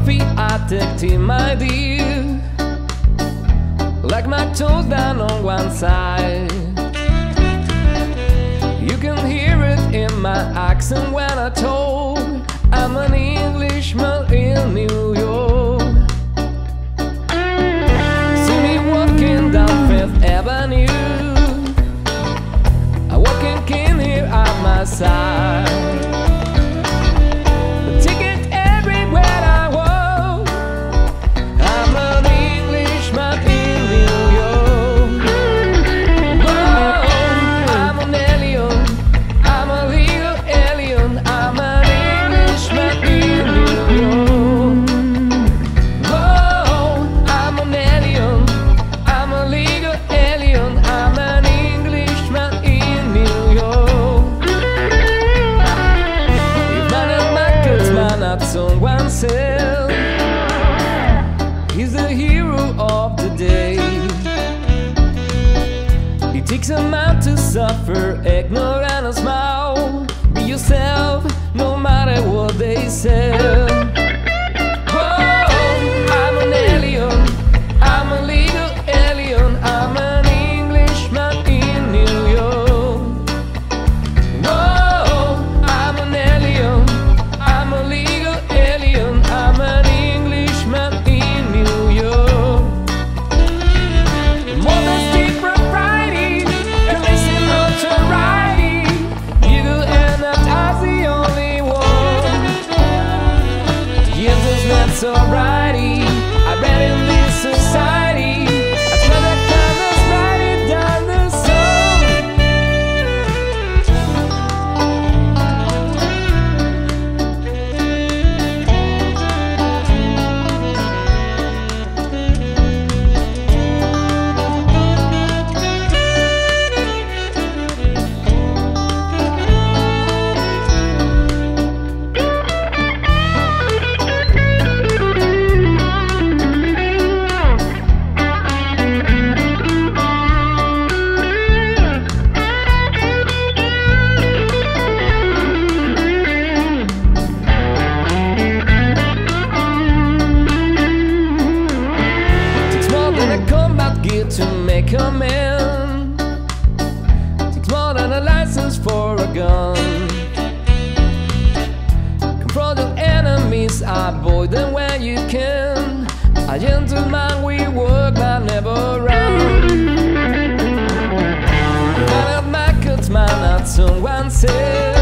coffee I take tea, my dear, like my toes down on one side. You can hear it in my accent when I told I'm an Englishman in New York. See me walking down Fifth Avenue, I walking king here at my side. Take it everywhere I walk, I'm an Englishman in New York. Whoa, I'm an alien, I'm a legal alien, I'm an Englishman in New York. Whoa, I'm an alien, I'm a legal alien, I'm an Englishman in New York. If man and Michael's man at someone else, he's the hero of the day. It takes a man to suffer, ignore and smile. Be yourself, no matter what they say. Whoa, I'm an alien, I'm a legal alien, I'm an Englishman in New York. Whoa, I'm an alien, I'm a legal alien, I'm an Englishman in New York. Modesty, propriety, and listen notoriety. You and that's the only one. Yes, it's not so righty. I read in this society. I smell that kind of write it down the takes more than a combat gear to make a man. Takes more than a license for a gun. Confront your enemies, avoid them when you can. A gentleman, we work but never run. Man of Michael's man at someone said